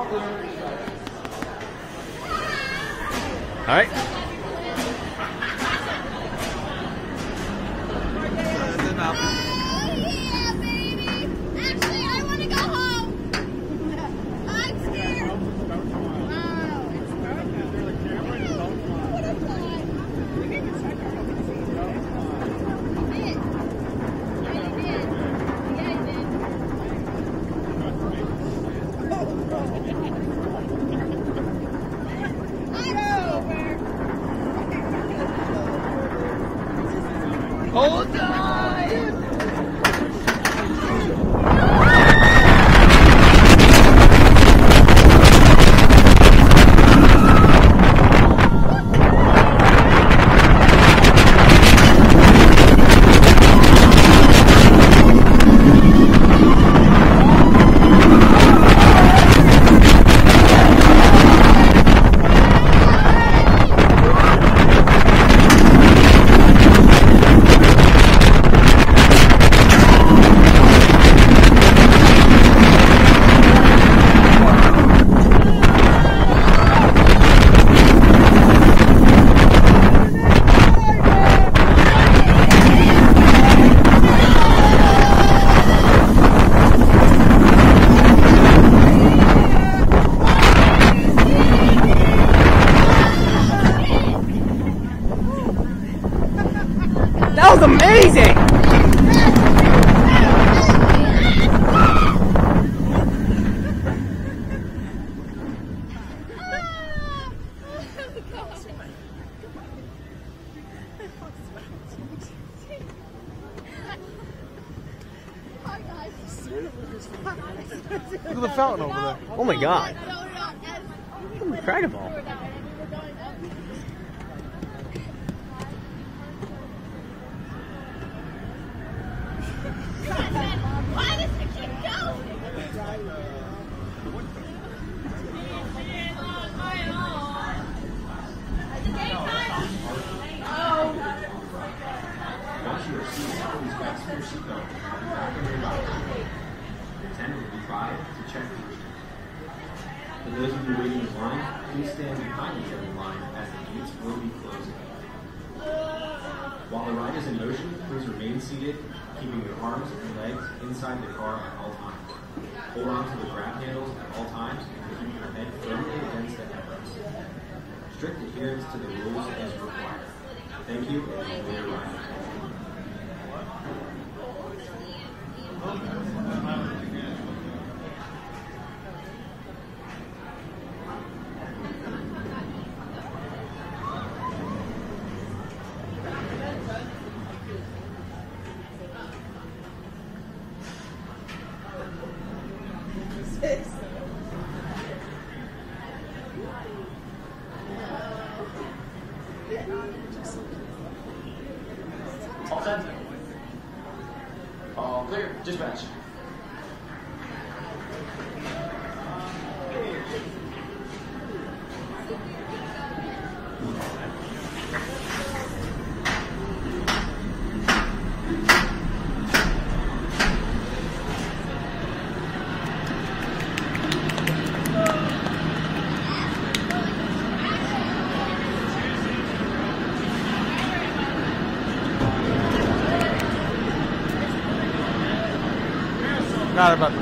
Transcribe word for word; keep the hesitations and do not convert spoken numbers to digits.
All right. Hold on! That was amazing! Look at the fountain over there. Oh my god. Incredible. Why does it keep going? Once you are seated, please fasten your seatbelt on the back of your body. The attendant will be by to check you. For those of you waiting in line, please stand behind each other line as the gates will be closing. While the ride is in motion, please remain seated, keeping your arms and legs inside the car at all times. Hold on to the grab handles at all times and keep your head firmly against the headrest. Strict adherence to the rules is required. Thank you and enjoy your ride. All set? All clear. Dispatch. Not about the